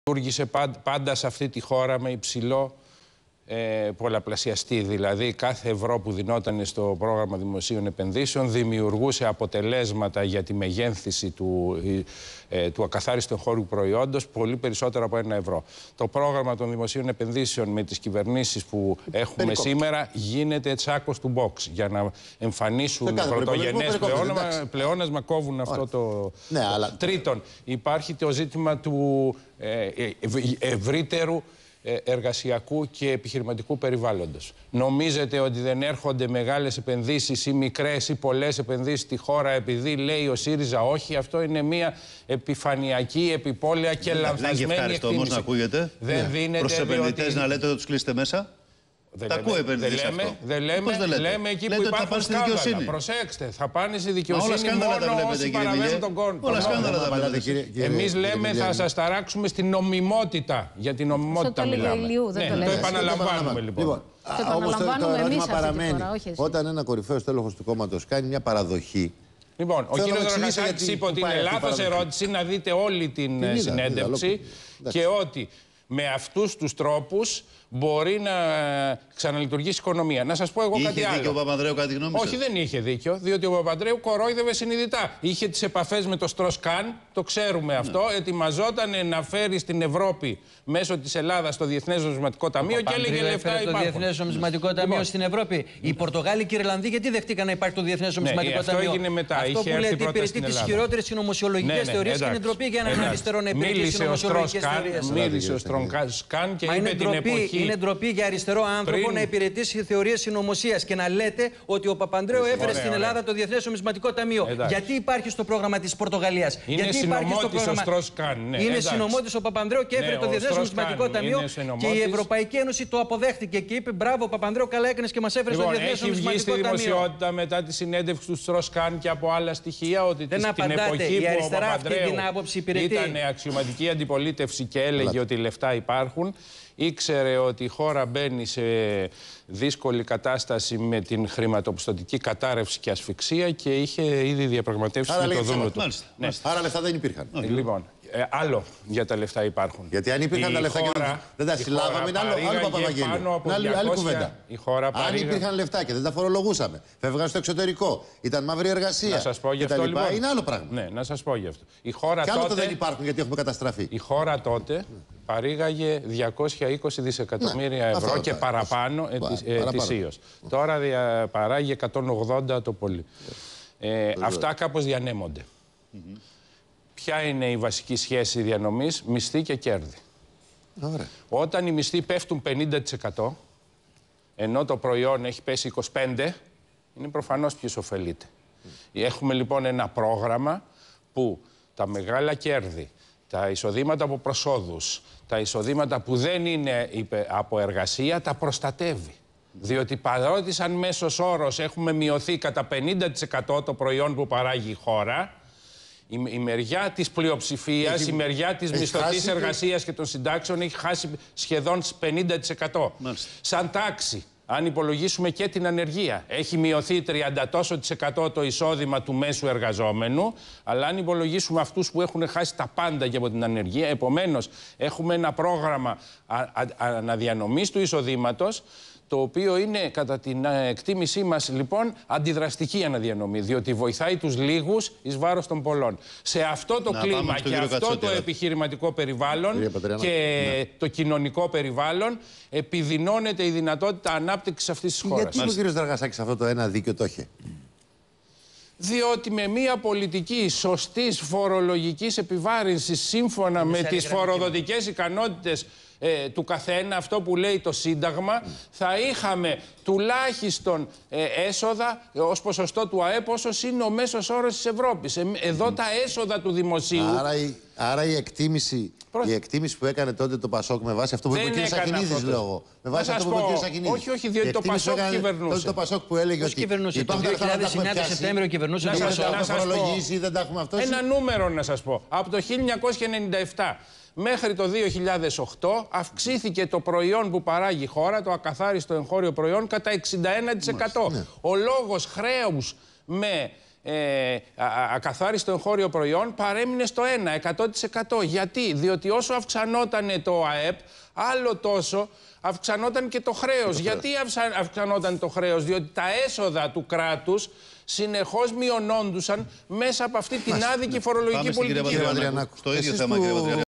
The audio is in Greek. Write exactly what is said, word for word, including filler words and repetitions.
λειτουργήσε πάντα σε αυτή τη χώρα με υψηλό ε, πολλαπλασιαστή. Δηλαδή κάθε ευρώ που δινόταν στο πρόγραμμα δημοσίων επενδύσεων δημιουργούσε αποτελέσματα για τη μεγένθηση του, ε, του ακαθάριστου εγχώριου προϊόντος πολύ περισσότερο από ένα ευρώ. Το πρόγραμμα των δημοσίων επενδύσεων με τις κυβερνήσεις που έχουμε Περικόπτω. σήμερα γίνεται τσάκος του box για να εμφανίσουν πρωτογενές πλεόνασμα, πλεόνασμα, κόβουν Ωραία. αυτό το... Ναι, αλλά... Τρίτον, υπάρχει το ζήτημα του ε, ευρύτερου εργασιακού και επιχειρηματικού περιβάλλοντος. Νομίζετε ότι δεν έρχονται μεγάλες επενδύσεις ή μικρές ή πολλές επενδύσεις στη χώρα επειδή λέει ο ΣΥΡΙΖΑ όχι? Αυτό είναι μια επιφανειακή, επιπόλαια και λανθασμένη εκτίμηση. Όμως να ακούγεται. Δεν δίνεται προς τους επενδυτές διότι... να λέτε ότι τους κλείσετε μέσα. Δεν τα ακούω επενδυτές αυτό. Αυτό. Δεν λέμε, δεν λέτε. λέμε εκεί λέτε που υπάρχουν σκάνδαλα. Προσέξτε, θα πάνε στη δικαιοσύνη μόνο όσοι παραβαίνουν τον κόρνο. Όλα σκάνδαλα τα βλέπετε. Εμείς λέμε θα σας ταράξουμε στην νομιμότητα. Για την νομιμότητα μιλάμε. Ναι, το επαναλαμβάνουμε λοιπόν. Όμως το ερώτημα παραμένει. Όταν ένα κορυφαίος τέλοχος του κόμματος κάνει μια παραδοχή. Λοιπόν, ο κύριος Δραγασάκης είπε ότι είναι λάθος ερώτηση, να δείτε όλη την συνέντευξη και ότι με αυτούς τους τρόπους μπορεί να ξαναλειτουργήσει η οικονομία. Να σας πω εγώ είχε κάτι άλλο. Είχε δίκιο ο Παπανδρέου, κάτι γνώμη σας? Όχι, δεν είχε δίκιο, διότι ο Παπανδρέου κορόιδευε συνειδητά. Είχε τις επαφές με το Στροσκάν, το ξέρουμε αυτό. Ναι. Ετοιμαζόταν να φέρει στην Ευρώπη μέσω της Ελλάδας το Διεθνές Νομισματικό Ταμείο και έλεγε λεφτά υπάρχουν. Το Διεθνές Νομισματικό Ταμείο λοιπόν. στην Ευρώπη. Οι Πορτογάλοι και οι Ιρλανδοί γιατί δεχτήκαν να υπάρχει το Διεθνές Νομισματικό ναι, Ταμείο? Αυτό έγινε μετά. Αυτό είχε που λέτε υπηρετεί τις χειρότερες συνωμοσιολογικές θεωρίες και είναι ντροπή για έναν αριστερό να υπηρετεί συνωμοσιολογικές θεωρίες. Μίλησε ο Στροσκάν και είπε την εποχή. Είναι ντροπή για αριστερό άνθρωπο πριν... να υπηρετήσει θεωρίες συνωμοσίας και να λέτε ότι ο Παπανδρέου έφερε ωραία, στην ωραία. Ελλάδα το Διεθνές Νομισματικό Ταμείο. Εντάξει. Γιατί υπάρχει στο πρόγραμμα της Πορτογαλίας? Είναι Γιατί υπάρχει στο πρόγραμμα... ο Στροσκάν. Ναι, είναι συνωμότης ο Παπανδρέου και έφερε ναι, το Διεθνές Νομισματικό Ταμείο και η Ευρωπαϊκή Ένωση το αποδέχτηκε και είπε μπράβο Παπανδρέου, καλά έκανες και μας έφερε λοιπόν, στο Διεθνές Νομισματικό Ταμείο. Έχει βγει στη δημοσιότητα μετά τη συνέντευξη του Στροσκάν και από άλλα στοιχεία ότι στην εποχή που ο Παπανδρέου ήταν αξιωματική αντιπολίτευση και έλεγε ότι λεφτά υπάρχουν. Ήξερε ότι η χώρα μπαίνει σε δύσκολη κατάσταση με την χρηματοπιστωτική κατάρρευση και ασφυξία και είχε ήδη διαπραγματεύσει με το Δούνο του. Μάλιστα, ναι. Άρα λεφτά δεν υπήρχαν. Ε, λοιπόν, ε, άλλο για τα λεφτά υπάρχουν. Γιατί αν υπήρχαν η τα λεφτά χώρα, και δεν τα συλλάβαμε, είναι άλλο, άλλο Παπαγγέλιο. Είναι άλλη, άλλη κουβέντα. Η χώρα αν παρήγα... υπήρχαν λεφτά και δεν τα φορολογούσαμε, φεύγαν στο εξωτερικό, ήταν μαύρη εργασία. Να σας πω γι' αυτό, λοιπά, λοιπόν. Είναι άλλο πράγμα. Ναι, να σας πω γι' αυτό. Η χώρα και άλλο τότε... το δεν υπάρχουν γιατί έχουμε καταστραφεί. Η χώρα τότε παρήγαγε διακόσια είκοσι δισεκατομμύρια ναι, ευρώ και παραπάνω ετησίως. Τώρα δια, παράγει εκατόν ογδόντα το πολύ. Ε, αυτά κάπως διανέμονται. Mm-hmm. Ποια είναι η βασική σχέση διανομής? Μισθή και κέρδη. Ωραία. Όταν οι μισθοί πέφτουν πενήντα τοις εκατό, ενώ το προϊόν έχει πέσει είκοσι πέντε τοις εκατό, είναι προφανώς ποιος ωφελείται. Mm. Έχουμε λοιπόν ένα πρόγραμμα που τα μεγάλα κέρδη, τα εισοδήματα από προσόδους, τα εισοδήματα που δεν είναι από εργασία, τα προστατεύει. Διότι παρότι σαν μέσος όρος έχουμε μειωθεί κατά πενήντα τοις εκατό το προϊόν που παράγει η χώρα, η, η μεριά της πλειοψηφίας, έχει, η μεριά της μισθωτής εργασίας και των συντάξεων έχει χάσει σχεδόν πενήντα τοις εκατό. Μάλιστα. Σαν τάξη, αν υπολογίσουμε και την ανεργία, έχει μειωθεί τριάντα τόσο τοις εκατό το εισόδημα του μέσου εργαζόμενου, αλλά αν υπολογίσουμε αυτούς που έχουν χάσει τα πάντα και από την ανεργία, επομένως έχουμε ένα πρόγραμμα αναδιανομής του εισοδήματος, το οποίο είναι κατά την εκτίμησή μας λοιπόν αντιδραστική αναδιανομή, διότι βοηθάει τους λίγους εις βάρος των πολλών. Σε αυτό το να, κλίμα και αυτό Κατσότη, το επιχειρηματικό περιβάλλον και ναι. το κοινωνικό περιβάλλον επιδεινώνεται η δυνατότητα ανάπτυξης αυτής της χώρας. Γιατί ο κύριος Δραγασάκης αυτό το ένα δίκιο το έχει? Διότι με μια πολιτική σωστής φορολογικής επιβάρυνσης σύμφωνα με τις φοροδοτικές ικανότητες Ε, του καθένα, αυτό που λέει το Σύνταγμα, mm. θα είχαμε τουλάχιστον ε, έσοδα ε, ως ποσοστό του ΑΕΠ όσο είναι ο μέσος όρος της Ευρώπης. Ε, εδώ mm. τα έσοδα του δημοσίου... Άρα η, άρα η, εκτίμηση, Προς... η εκτίμηση που έκανε τότε το Πασόκ με βάση αυτό που είπε ο κ. Σαχινίδης, λέω. Με βάση αυτό που είπε ο κ. Σαχινίδης. Όχι, όχι, διότι το Πασόκ έκανε, κυβερνούσε. Τότε το Πασόκ που έλεγε ότι κυβερνούσε. Το δύο χιλιάδες εννέα Σεπτέμβριο κυβερνούσε. Να σας φορολογήσει, δεν τα έχουμε αυτό. Ένα νούμερο να σας πω. Από το χίλια εννιακόσια ενενήντα επτά μέχρι το δύο χιλιάδες οκτώ αυξήθηκε το προϊόν που παράγει η χώρα, το ακαθάριστο εγχώριο προϊόν, κατά εξήντα ένα τοις εκατό. Ναι. Ο λόγος χρέους με ε, ακαθάριστο εγχώριο προϊόν παρέμεινε στο ένα, εκατό τοις εκατό. Γιατί? Διότι όσο αυξανόταν το ΑΕΠ, άλλο τόσο αυξανόταν και το χρέος. Και το Γιατί χρέος. αυξανόταν το χρέος? Διότι τα έσοδα του κράτους συνεχώς μειωνόντουσαν μέσα από αυτή την άδικη φορολογική πολιτική. Στο ίδιο θέμα, κύριε Πατριανάκου.